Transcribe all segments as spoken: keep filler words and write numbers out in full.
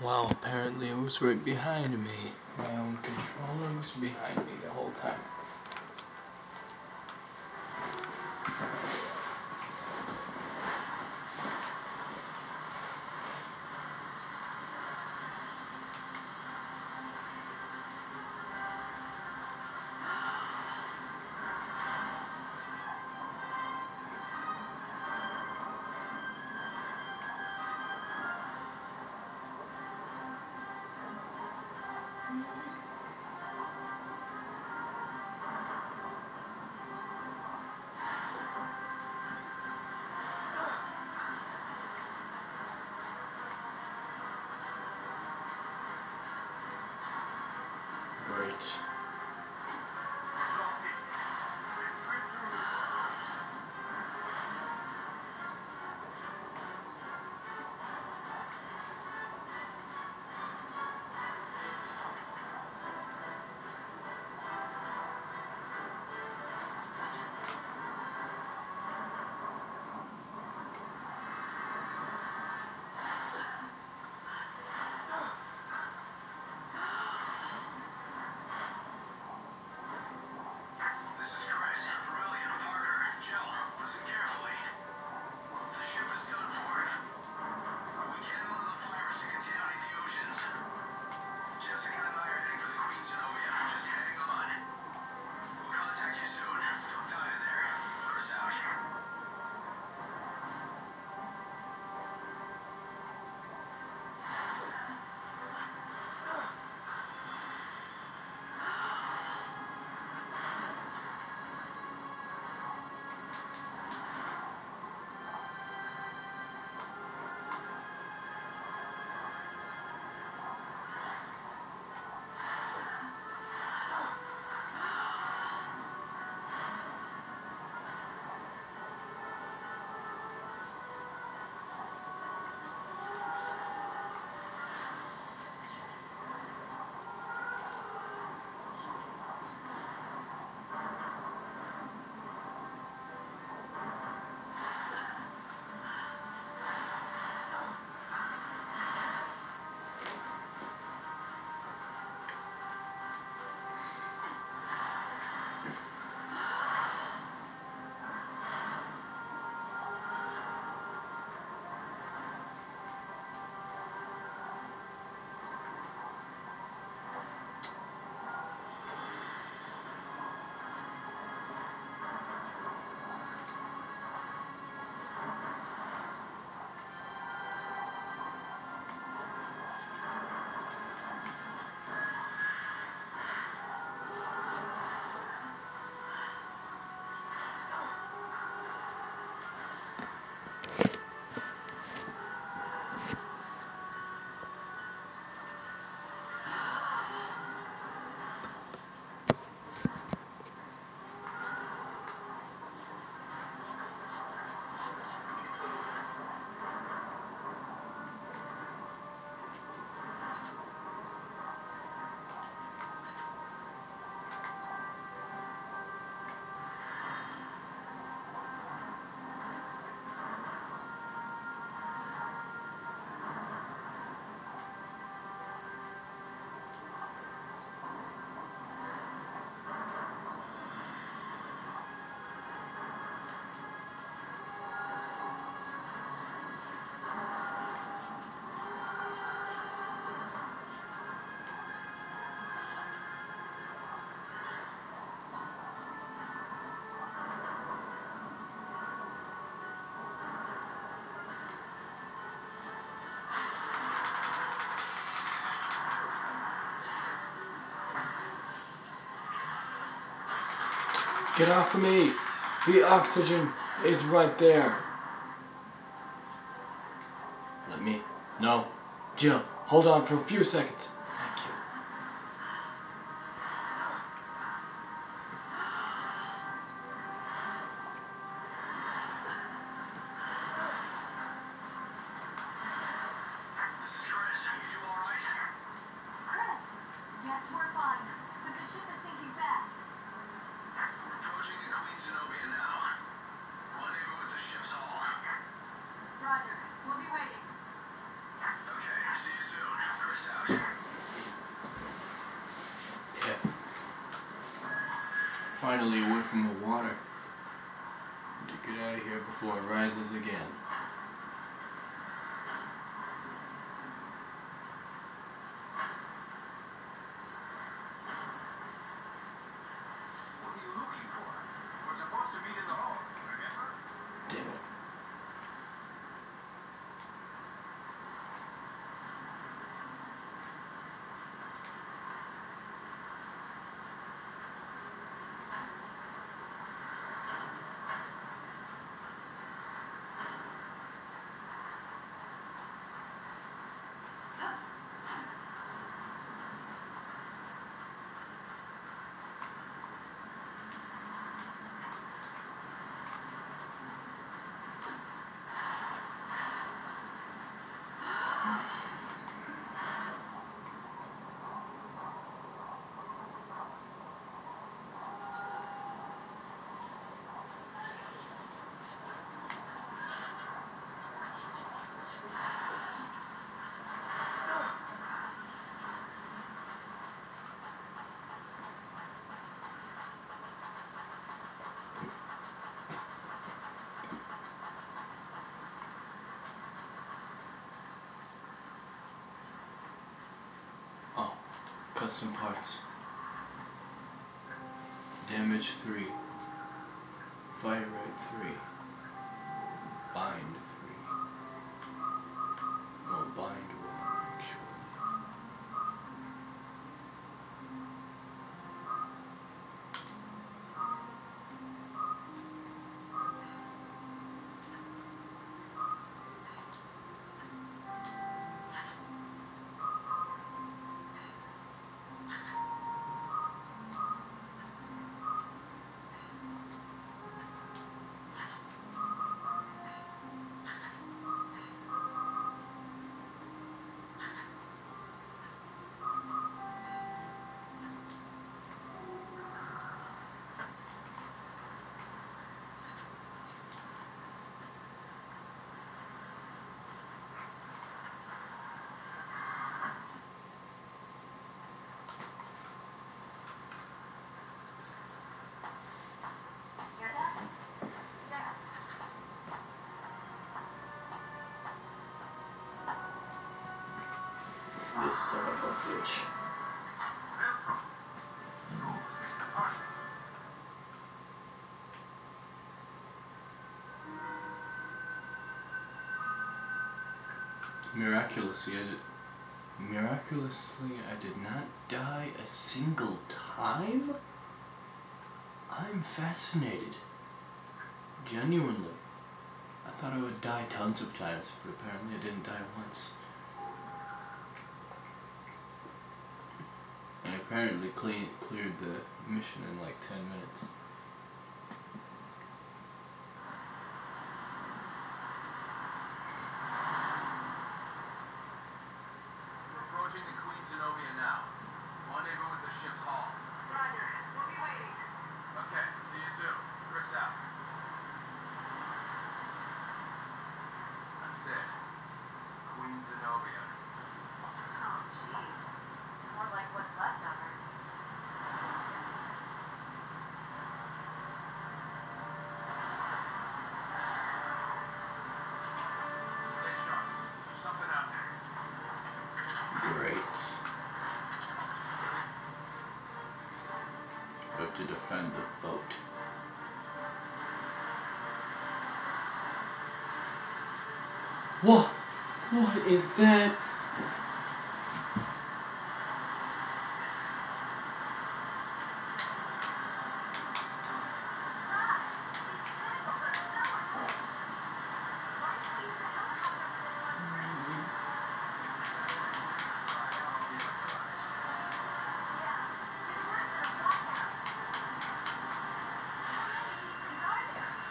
Well, apparently it was right behind me. My own controller was behind me the whole time. Great. Get off of me! The oxygen is right there. Let me... No. Jill, hold on for a few seconds. Thank you. This is Chris. You two all right? Chris! Yes, we're fine. But the ship is sinking fast. Approaching the Queen Zenobia now. Rendezvous with the ship's hull. Roger. We'll be waiting. Okay, see you soon. finally away from the water. To get out of here before it rises again. What are you looking for? We're supposed to meet in the hall, remember? Damn it. Oh, custom parts. Damage three. Fire rate three. Bind three. Oh, bind one, actually. Hear that? There. This son of a bitch. Veltro. Rules, Mister Parker. Miraculously, I did, miraculously, I did not die a single time? I'm fascinated. Genuinely. I thought I would die tons of times, but apparently I didn't die once. And apparently clean, cleared the mission in like ten minutes. We're approaching the Queen Zenobia now. Rendezvous with the ship's hull. Roger. We'll be waiting. Okay, see you soon. Chris out. That's it. Queen Zenobia. Oh, jeez. More like what's left of her. Stay sharp. There's something out there. Great. We have to defend the boat. What? What is that?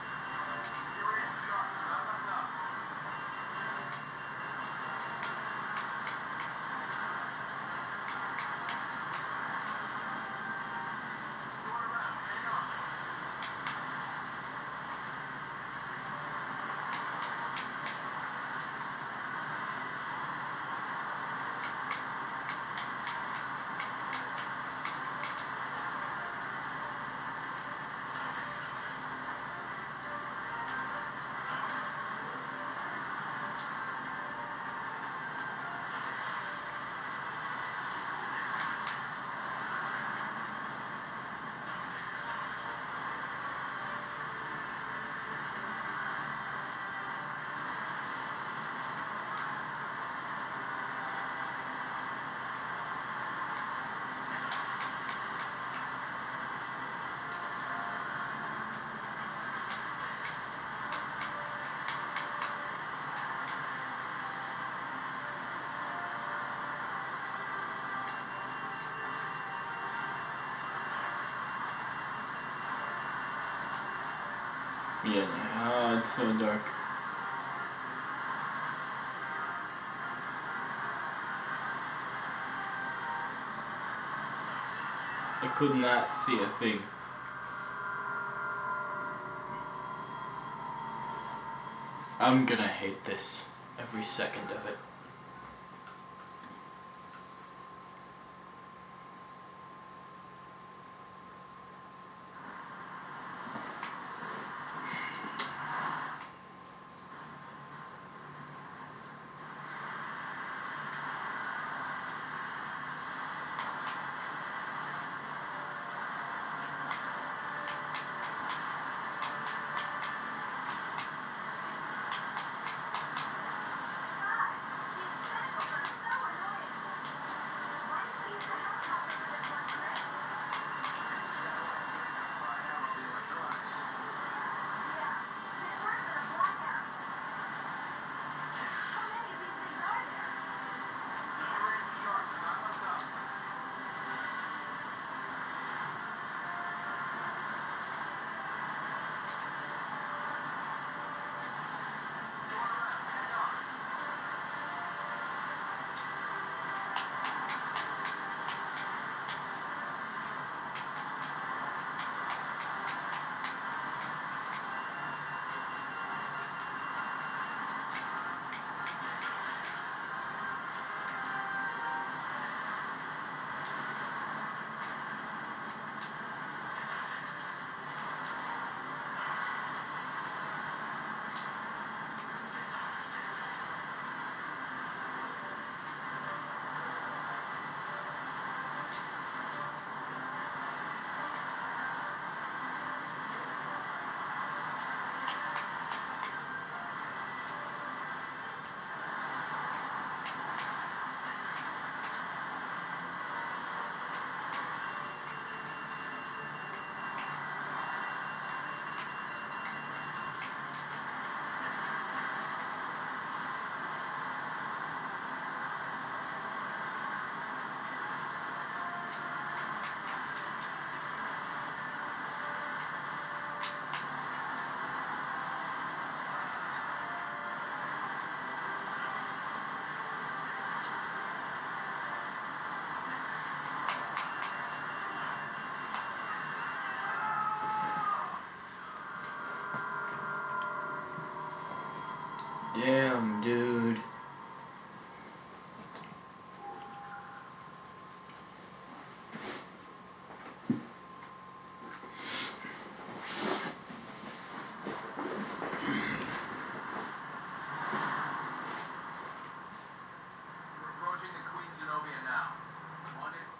You're in sharp. Not enough. Yeah, oh, it's so dark. I could not see a thing. I'm gonna hate this every second of it. Damn, dude. We're approaching the Queen Zenobia now. On it.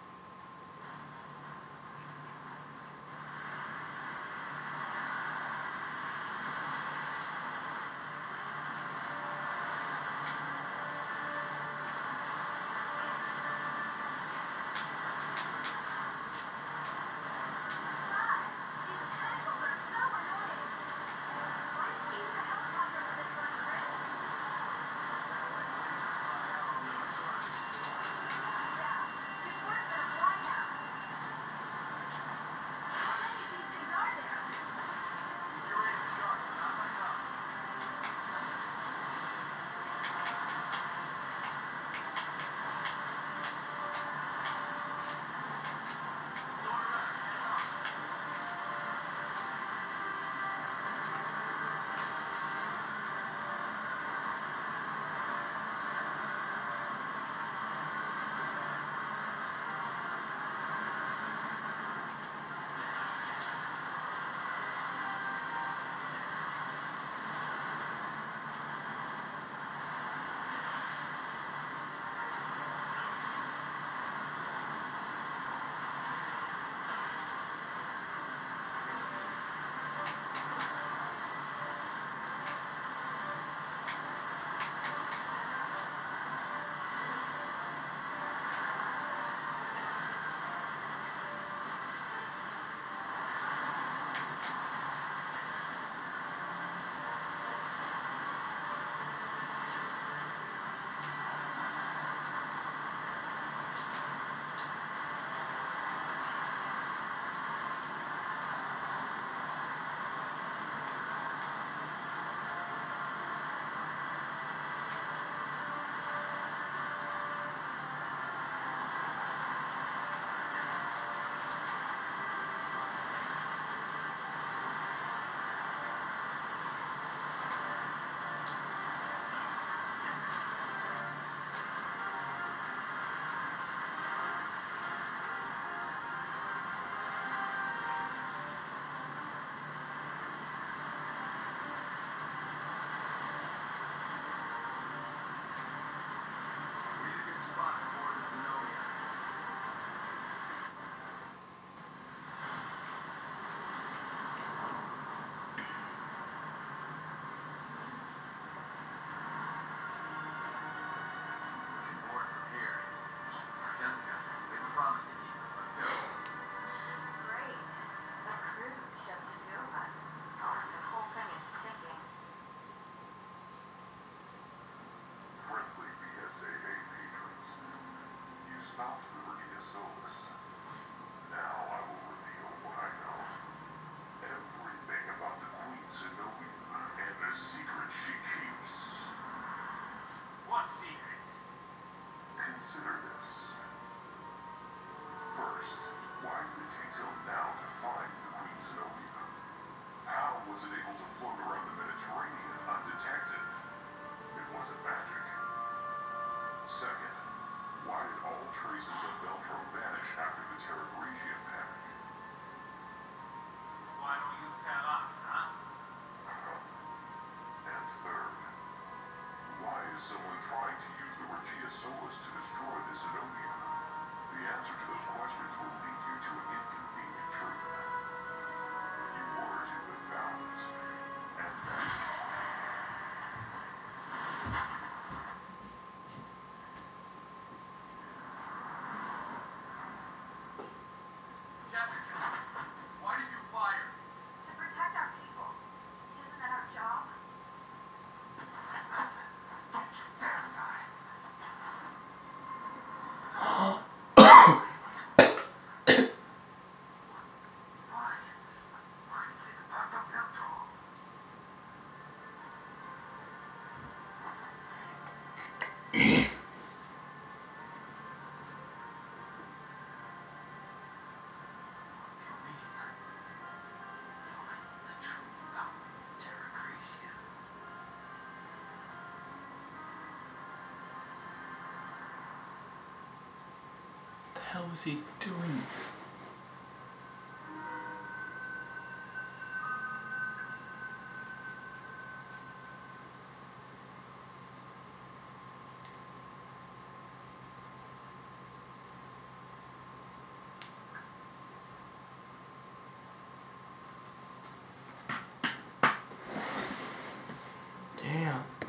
stopped the Regia Solis. Now I will reveal what I know. Everything about the Queen Zenobia and the secrets she keeps. What secrets? Consider this. First, why did it take till now to find the Queen Zenobia? How was it able to float around the Mediterranean undetected? It wasn't magic. Second, why did all traces of Veltro vanish after the Terra Grigia panic? Why don't you tell us, huh? And third, why is someone trying to use the Regia Solis to destroy the Zenobia? The answer to those questions will lead you to an inconvenient truth. You were to have found it, and that. Jessica, why did you fire? To protect our people. Isn't that our job? Don't you dare die. Why? Why play the part of Veltro? What do you mean? Find the truth about Terra Grigia. What the hell was he doing? Damn.